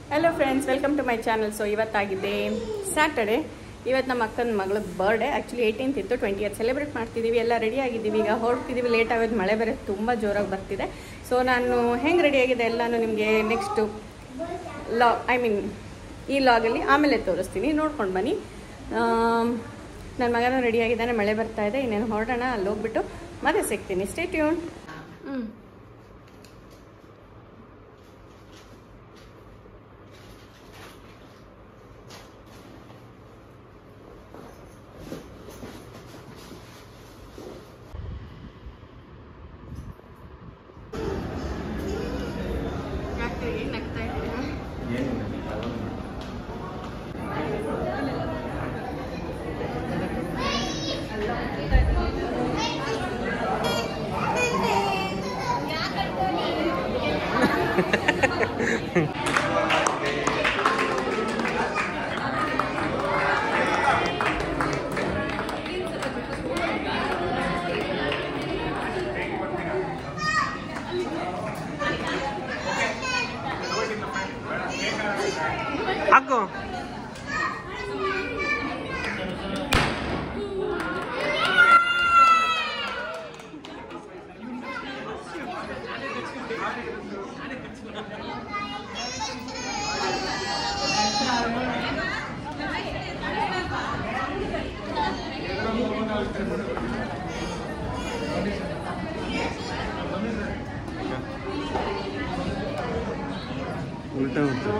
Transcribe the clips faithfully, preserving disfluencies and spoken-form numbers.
Hello friends, welcome to my channel. So ಇವತ್ತಾಗಿದೆ Saturday. ಇವತ್ತು ನಮ್ಮ ಅಕ್ಕನ ಮಗಳದ್ದು ಬರ್ಡೇ. ಆ್ಯಕ್ಚುಲಿ ಏಯ್ಟೀನ್ತ್ ಇತ್ತು, ಟ್ವೆಂಟಿ ಇಯರ್ ಸೆಲೆಬ್ರೇಟ್ ಮಾಡ್ತಿದ್ದೀವಿ. ಎಲ್ಲ ರೆಡಿ ಆಗಿದ್ದೀವಿ. ಈಗ ಹೊರಡ್ತಿದ್ದೀವಿ. ಲೇಟ್ ಆಗೋದು, ಮಳೆ ಬೇರೆ ತುಂಬ ಜೋರಾಗಿ ಬರ್ತಿದೆ. ಸೊ ನಾನು ಹೆಂಗೆ ರೆಡಿ ಆಗಿದೆ ಎಲ್ಲನೂ ನಿಮಗೆ ನೆಕ್ಸ್ಟು ಲಾ ಐ ಮೀನ್ ಈ ಲಾಗಲ್ಲಿ ಆಮೇಲೆ ತೋರಿಸ್ತೀನಿ, ನೋಡ್ಕೊಂಡು ಬನ್ನಿ. ನನ್ನ ಮಗನೂ ರೆಡಿ ಆಗಿದ್ದಾನೆ, ಮಳೆ ಬರ್ತಾ ಇದೆ. ಇನ್ನೇನು ಹೊರಡೋಣ, ಅಲ್ಲಿ ಹೋಗ್ಬಿಟ್ಟು ಮತ್ತೆ ಸಿಗ್ತೀನಿ. Stay tune. ಹ್ಞೂ ನಗ್ತಾ ಇದ್ದೀರಾ? Aku. Ulta ulta.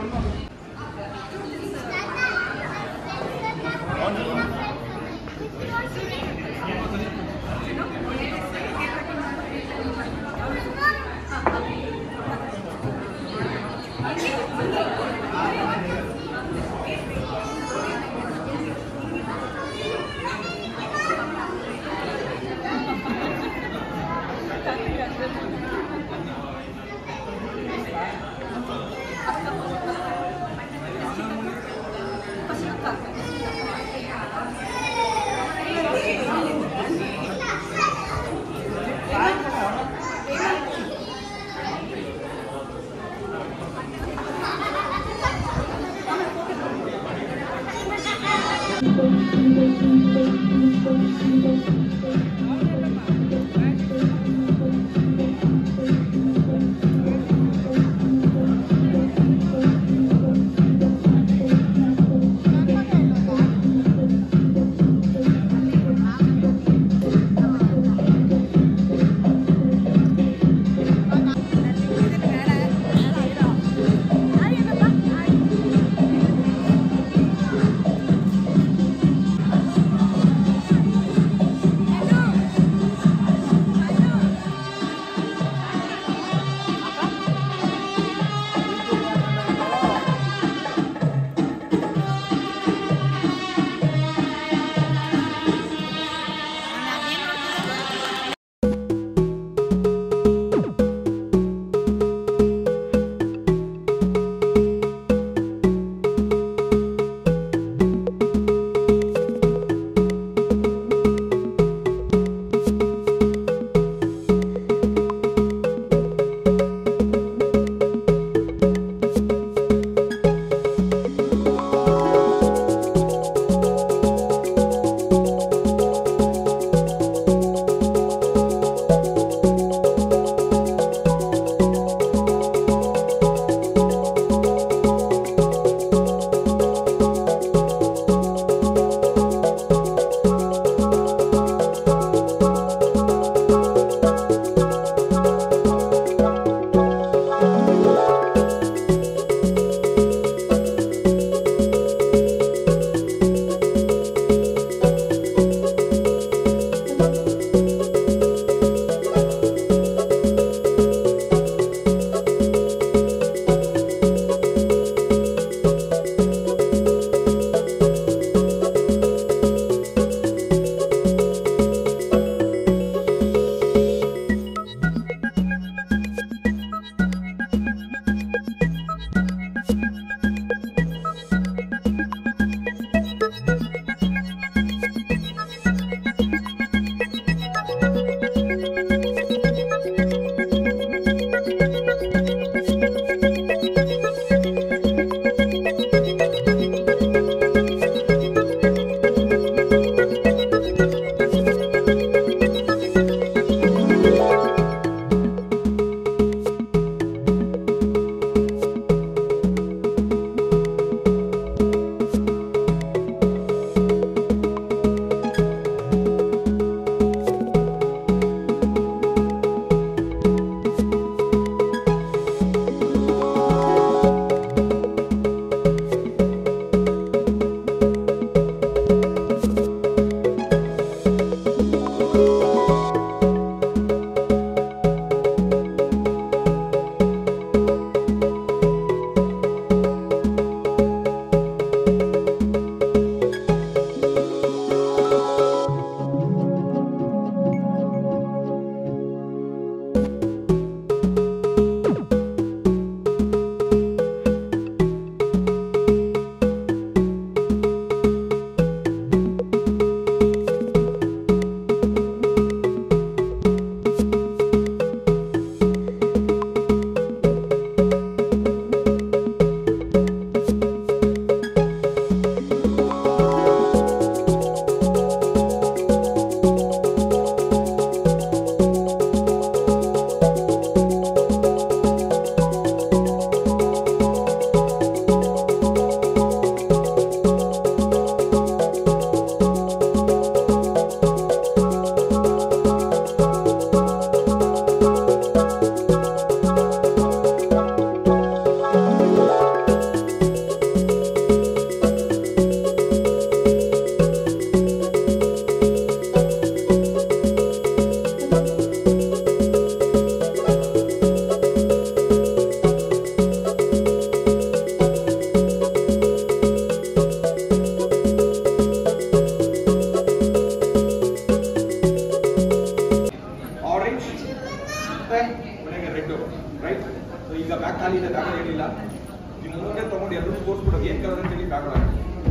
ನೀವು ಮುಂದೆ ತಗೊಂಡು ಎಲ್ಲರೂ ತೋರಿಸ್ಬಿಡೋದು ಏನ್ ಕಲರ್ ಅಂತ ಹೇಳಿ ಆಗಲ್ಲ.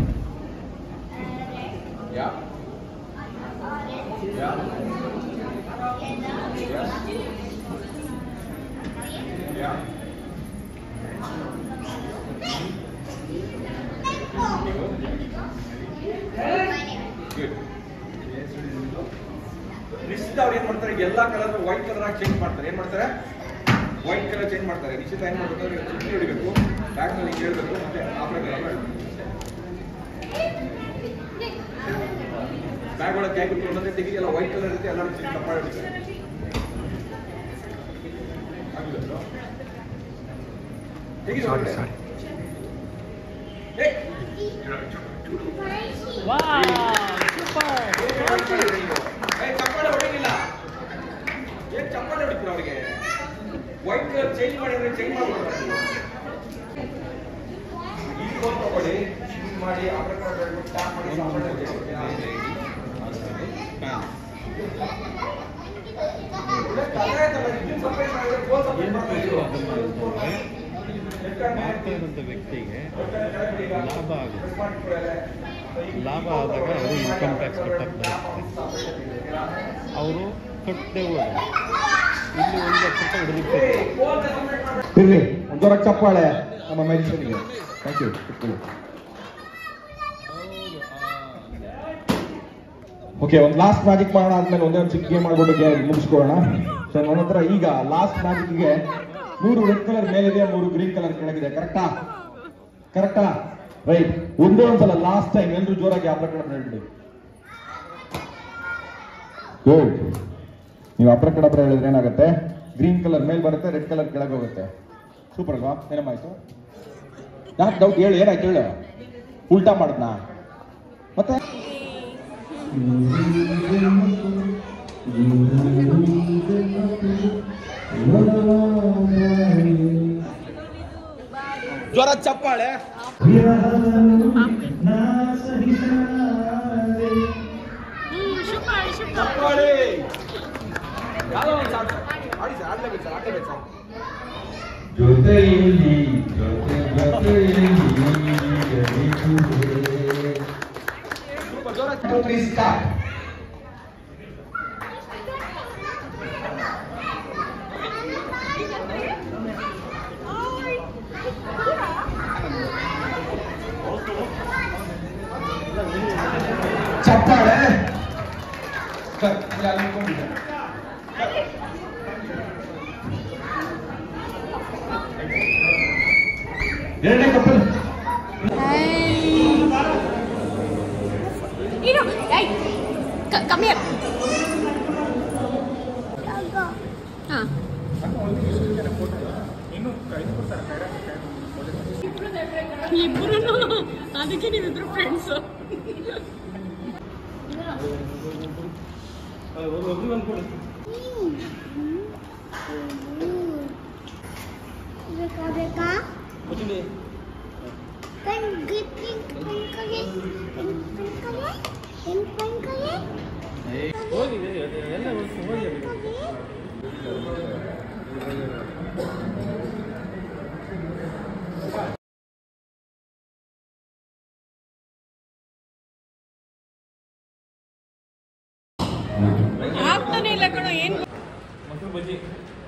ಯಾ ಯಾ ಯಾ ನಿಶ್ಚಿತ ಅವ್ರು ಏನ್ ಮಾಡ್ತಾರೆ, ಎಲ್ಲಾ ಕಲರ್ ವೈಟ್ ಕಲರ್ ಆಗಿ ಚೇಂಜ್ ಮಾಡ್ತಾರೆ. ಏನ್ ಮಾಡ್ತಾರೆ, ವೈಟ್ ಕಲರ್ ಚೇಂಜ್ ಮಾಡ್ತಾರೆ. ನಿಶ್ಚಿತ ಏನ್ ಮಾಡ್ತಾರೆ, ಚಿಕ್ಕಿ ಹೊಡಿಬೇಕು, ಬ್ಯಾಗ್ ನಲ್ಲಿ ಕೇಳಬೇಕು, ಮತ್ತೆ ಆಪರೇಟರ್ ಬ್ಯಾಗ್ ಒಳಗೆ ಕೈ ಬಿಟ್ಕೊಂಡ್ರೆ ತೆಗಿ ಎಲ್ಲ ವೈಟ್ ಕಲರ್ ಇರುತ್ತೆ, ಎಲ್ಲರೂ ತಪ್ಪ ಹಿಡಿತಾರೆ. ತೆಗಿ ಚಪ್ಪಾಳೆ ಹೊಡಿಗಿಲ್ಲ, ಏನ್ ಚಪ್ಪಾಳೆ ಹೊಡಿತೀರ ಅವ್ರಿಗೆ? ವೈಟ್ ಕಲರ್ ಚೇಂಜ್ ಮಾಡಿದ್ರೆ ಚೇಂಜ್ ಮಾಡ್ಬಿಡ್ತಾರೆ. ಈಗ ಒಂದು ತಗೊಳ್ಳಿ, ಹಿಂಗ್ ಮಾಡಿ ಆಪರೇಟರ್ ಟ್ಯಾಪ್ ಮಾಡಿ ಮಾಡ್ತಾ ಇರುವಂಥ ವ್ಯಕ್ತಿಗೆ ಲಾಭ ಆಗುತ್ತೆ. ಲಾಭ ಆದಾಗ ಅವರು ಇನ್ಕಮ್ ಟ್ಯಾಕ್ಸ್ ಕಟ್ಟಕ್ಕೆ ಬರುತ್ತೆ. ಅವರು ಕಟ್ಟದೆ ಹೋದಾಗ ಇಲ್ಲಿ ಒಂದು ಲಕ್ಷ ರೂಪಾಯಿ ಹಿಡಿದಿರ್ತಾರೆ. ಇರ್ಲಿ ಒಂದು ಜೋರಾಗಿ ಚಪ್ಪಾಳೆ ನಮ್ಮ ಮೆಡಿಸಿನ್ಗೆ. Thank you. ಓಕೆ, ಒಂದು ಲಾಸ್ಟ್ ಮ್ಯಾಜಿಕ್ ಮಾಡೋಣ, ಆದ್ಮೇಲೆ ಒಂದೇ ಒಂದು ಚಿಕ್ಕ ಗೇಮ್ ಮಾಡ್ಬಿಟ್ಟು ಮುಗಿಸ್ಕೊಳ್ಳೋಣ. ಸೊ ನನ್ನ ಹತ್ರ ಈಗ ಲಾಸ್ಟ್ ಮ್ಯಾಜಿಕ್ಗೆ ಮೂರು ರೆಡ್ ಕಲರ್ ಮೇಲಿದೆ, ಮೂರು ಗ್ರೀನ್ ಕಲರ್ ಕೆಳಗಿದೆ. ಕರೆಕ್ಟಾ ಕರೆಕ್ಟಾ ರೈಟ್. ಒಂದೇ ಒಂದ್ಸಲ ಲಾಸ್ಟ್ ಟೈಮ್ ಎಲ್ಲರೂ ಜೋರಾಗಿ ಆಪ್ರೇಟರ್ ಹೇಳ್ಬಿಡಿ. ಗುಡ್. ನೀವು ಆಪ್ರೇಟರ್ ಹತ್ರ ಹೇಳಿದ್ರೆ ಏನಾಗುತ್ತೆ, ಗ್ರೀನ್ ಕಲರ್ ಮೇಲ್ ಬರುತ್ತೆ, ರೆಡ್ ಕಲರ್ ಕೆಳಗೆ ಹೋಗುತ್ತೆ. ಸೂಪರ್ ಅಲ್ವಾ? ಏನಮ್ಮಾಯ್ತು? ಯಾಕೆ ಡೌಟ್ ಹೇಳಿ, ಏನಾಯ್ತು ಹೇಳು? ಉಲ್ಟಾ ಮಾಡಿದ್ನಾ ಮತ್ತೆ? ಜ್ವರ ಚಪ್ಪಾಳೆ. ಚಪ್ಪಾಳೆ ಯಾವ್ದೋ ಒಂದು ಸಾಕು ಆಡಿ ಸರ್, ಆಡ್ಲೇಬೇಕು ಸರ್, ಆಡ್ಲೇಬೇಕು ಸರ್. ಜೊತೆಯಲ್ಲಿ ಸ್ವಲ್ಪ ಜ್ವರ ಚಪ್ಪಾಳೆ. ಎರಡನೇ ಕಪ್ಪಲ್ ಕಮ್ಮಿ ಇಬ್ರು ಅದಕ್ಕೆ ನೀವಿಬ್ರು ಫ್ರೆಂಡ್ಸ್. ಆಗ್ತಾನೆ ಇಲ್ಲ ಕಣೋ. ಏನ್ ಮೊಸರು ಬಜ್ಜಿ